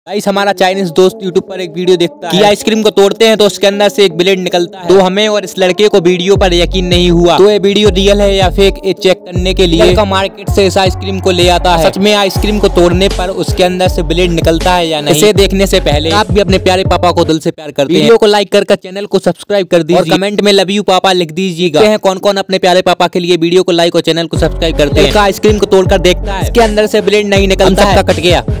Guys हमारा Chinese दोस्त YouTube पर एक वीडियो देखता है कि आइसक्रीम को तोड़ते हैं तो उसके अंदर से एक ब्लेड निकलता है। तो हमें और इस लड़के को वीडियो पर यकीन नहीं हुआ, तो ये वीडियो रियल है या फेक ये चेक करने के लिए लड़का मार्केट से इस आइसक्रीम को ले आता है। सच में आइसक्रीम को तोड़ने पर उसके अंदर से ब्लेड निकलता है या नहीं, इसे देखने से पहले आप भी अपने प्यारे पापा को दिल से प्यार करते हैं। वीडियो को लाइक कर चैनल को सब्सक्राइब कर दीजिए और कमेंट में लव यू पापा लिख दीजिएगा। कौन कौन अपने प्यारे पापा के लिए वीडियो को लाइक और चैनल को सब्सक्राइब करते हैं। आइसक्रीम को तोड़कर देखता है, इसके अंदर से ब्लेड नहीं निकलता है, कट गया।